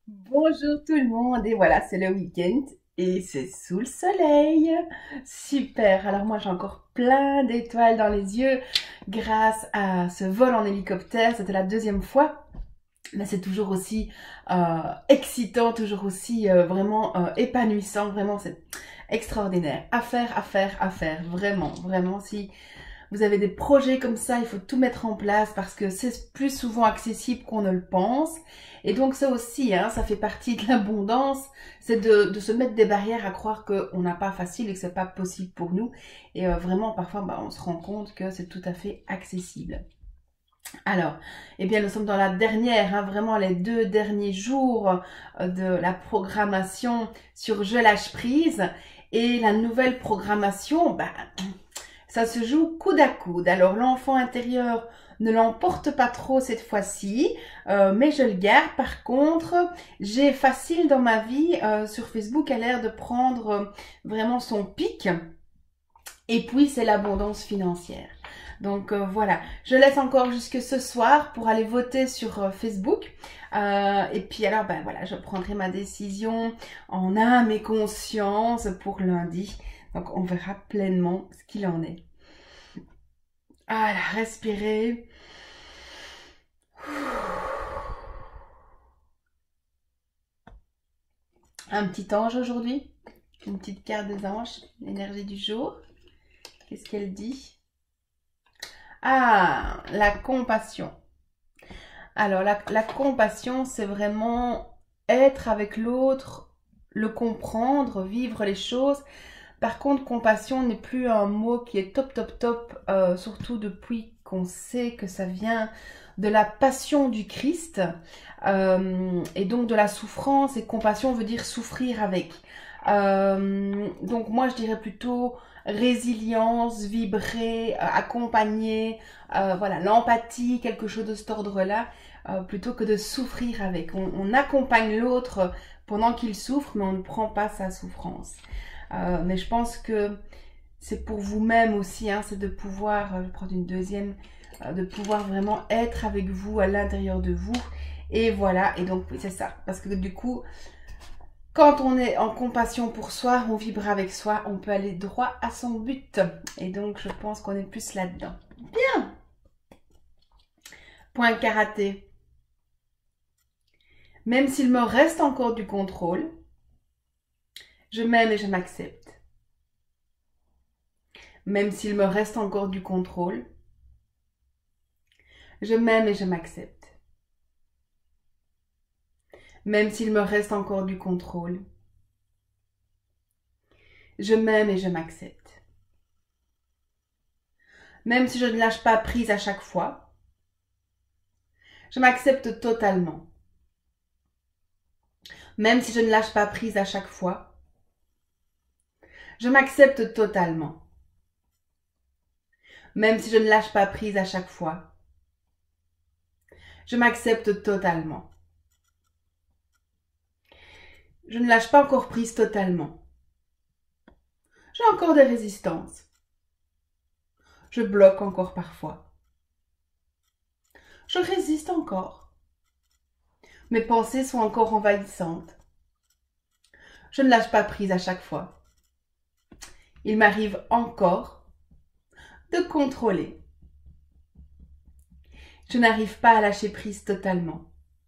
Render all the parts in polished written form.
Bonjour tout le monde et voilà, c'est le week-end et c'est sous le soleil. Super, alors moi j'ai encore plein d'étoiles dans les yeux grâce à ce vol en hélicoptère, c'était la deuxième fois. Mais c'est toujours aussi excitant, toujours aussi vraiment épanouissant, vraiment c'est extraordinaire. À faire, à faire, à faire, vraiment, vraiment. Si vous avez des projets comme ça, il faut tout mettre en place parce que c'est plus souvent accessible qu'on ne le pense. Et donc ça aussi, hein, ça fait partie de l'abondance, c'est de se mettre des barrières à croire qu'on n'a pas facile et que c'est pas possible pour nous. Et vraiment, parfois, on se rend compte que c'est tout à fait accessible. Alors, eh bien, nous sommes dans la dernière, hein, vraiment les 2 derniers jours de la programmation sur Je lâche prise. Et la nouvelle programmation, ça se joue coude à coude. Alors l'enfant intérieur ne l'emporte pas trop cette fois-ci, mais je le garde. Par contre, j'ai Facile dans ma vie sur Facebook a l'air de prendre vraiment son pic. Et puis c'est l'abondance financière. Donc voilà, je laisse encore jusque ce soir pour aller voter sur Facebook. Et puis alors, voilà, je prendrai ma décision en âme et conscience pour lundi. Donc on verra pleinement ce qu'il en est. Voilà, respirez. Un petit ange aujourd'hui. Une petite carte des anges. L'énergie du jour. Qu'est-ce qu'elle dit? Ah, la compassion. Alors, la compassion, c'est vraiment être avec l'autre, le comprendre, vivre les choses. Par contre, compassion n'est plus un mot qui est top, top, top, surtout depuis qu'on sait que ça vient de la passion du Christ, et donc de la souffrance, et compassion veut dire souffrir avec. Donc moi, je dirais plutôt résilience, vibrer, accompagner, voilà, l'empathie, quelque chose de cet ordre-là, plutôt que de souffrir avec. On accompagne l'autre pendant qu'il souffre, mais on ne prend pas sa souffrance. Mais je pense que c'est pour vous-même aussi, hein, c'est de pouvoir, je vais prendre une deuxième, de pouvoir vraiment être avec vous à l'intérieur de vous. Et voilà, et donc oui, c'est ça. Parce que du coup, quand on est en compassion pour soi, on vibre avec soi, on peut aller droit à son but. Et donc, je pense qu'on est plus là-dedans. Bien. Point karaté. Même s'il me reste encore du contrôle, je m'aime et je m'accepte. Même s'il me reste encore du contrôle, je m'aime et je m'accepte. Même s'il me reste encore du contrôle, je m'aime et je m'accepte. Même si je ne lâche pas prise à chaque fois, je m'accepte totalement. Même si je ne lâche pas prise à chaque fois, je m'accepte totalement. Même si je ne lâche pas prise à chaque fois, je m'accepte totalement. Je ne lâche pas encore prise totalement. J'ai encore des résistances. Je bloque encore parfois. Je résiste encore. Mes pensées sont encore envahissantes. Je ne lâche pas prise à chaque fois. Il m'arrive encore de contrôler. Je n'arrive pas à lâcher prise totalement.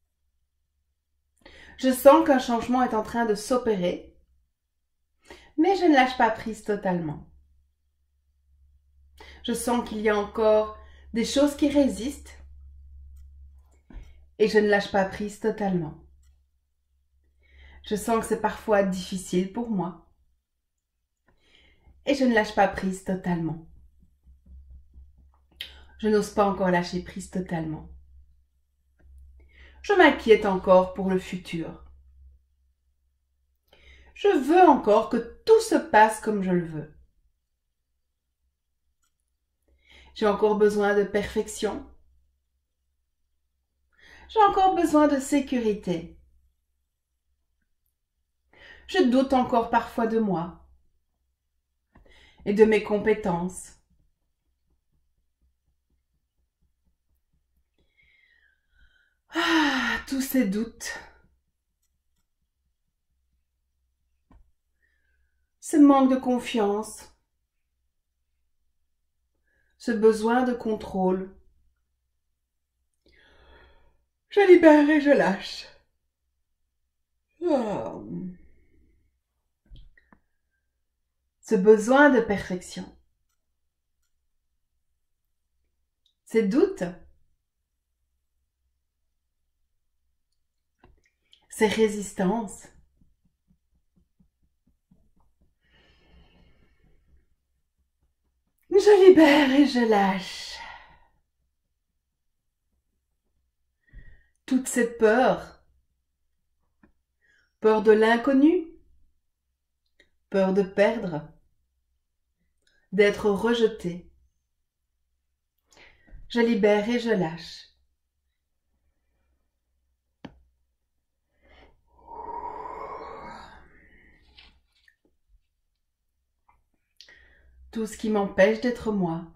Je sens qu'un changement est en train de s'opérer, mais je ne lâche pas prise totalement. Je sens qu'il y a encore des choses qui résistent et je ne lâche pas prise totalement. Je sens que c'est parfois difficile pour moi et je ne lâche pas prise totalement. Je n'ose pas encore lâcher prise totalement. Je m'inquiète encore pour le futur. Je veux encore que tout se passe comme je le veux. J'ai encore besoin de perfection. J'ai encore besoin de sécurité. Je doute encore parfois de moi et de mes compétences. Ah, tous ces doutes, ce manque de confiance, ce besoin de contrôle. Je libère et je lâche. Oh. Ce besoin de perfection. Ces doutes. Ces résistances. Je libère et je lâche. Toutes ces peurs. Peur de l'inconnu. Peur de perdre. D'être rejeté. Je libère et je lâche. Tout ce qui m'empêche d'être moi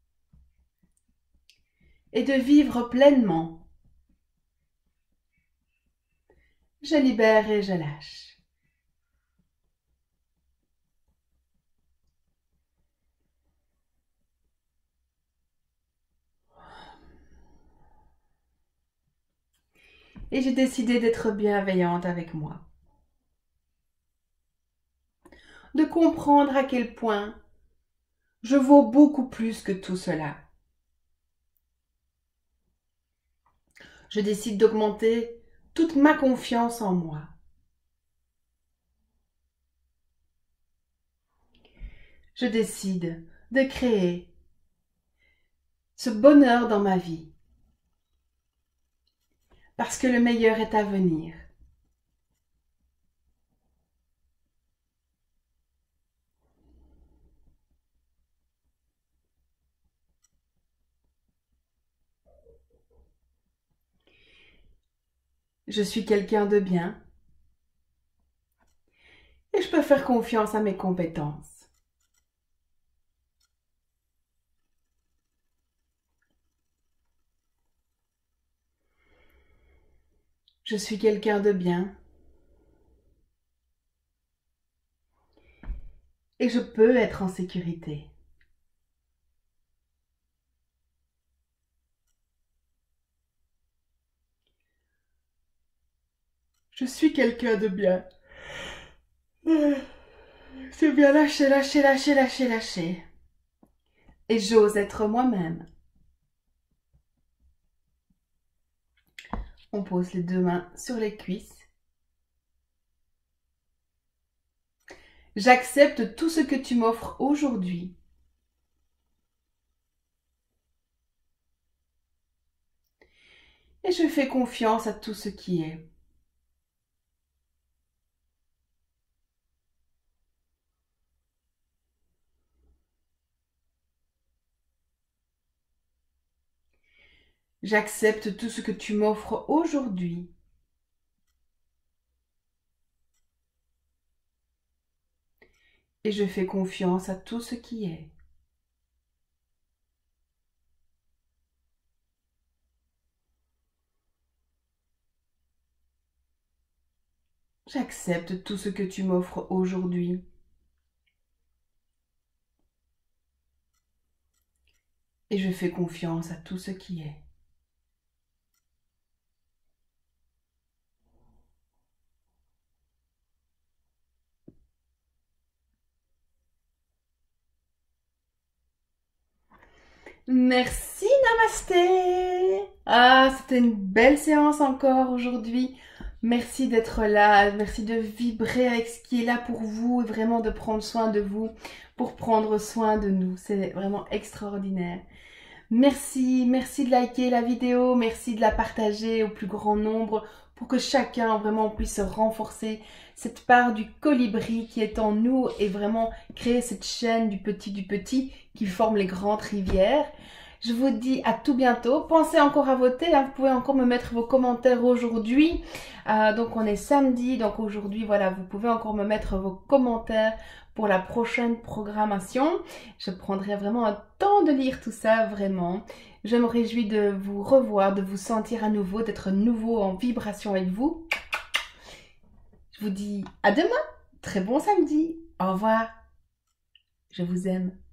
et de vivre pleinement. Je libère et je lâche. Et j'ai décidé d'être bienveillante avec moi. De comprendre à quel point je vaux beaucoup plus que tout cela. Je décide d'augmenter toute ma confiance en moi. Je décide de créer ce bonheur dans ma vie. Parce que le meilleur est à venir. Je suis quelqu'un de bien. Et je peux faire confiance à mes compétences. Je suis quelqu'un de bien. Et je peux être en sécurité. Je suis quelqu'un de bien. C'est bien lâcher, lâcher, lâcher, lâcher, lâcher. Et j'ose être moi-même. On pose les deux mains sur les cuisses. J'accepte tout ce que tu m'offres aujourd'hui. Et je fais confiance à tout ce qui est. J'accepte tout ce que tu m'offres aujourd'hui. Et je fais confiance à tout ce qui est. J'accepte tout ce que tu m'offres aujourd'hui. Et je fais confiance à tout ce qui est. Merci, namasté. Ah, c'était une belle séance encore aujourd'hui. Merci d'être là, merci de vibrer avec ce qui est là pour vous et vraiment de prendre soin de vous pour prendre soin de nous. C'est vraiment extraordinaire. Merci, merci de liker la vidéo, merci de la partager au plus grand nombre pour que chacun vraiment puisse renforcer cette part du colibri qui est en nous et vraiment créer cette chaîne du petit qui forme les grandes rivières. Je vous dis à tout bientôt. Pensez encore à voter, hein. Vous pouvez encore me mettre vos commentaires aujourd'hui. Donc on est samedi, donc aujourd'hui voilà, vous pouvez encore me mettre vos commentaires pour la prochaine programmation. Je prendrai vraiment un temps de lire tout ça, vraiment. Je me réjouis de vous revoir, de vous sentir à nouveau, d'être nouveau en vibration avec vous. Je vous dis à demain, très bon samedi. Au revoir. Je vous aime.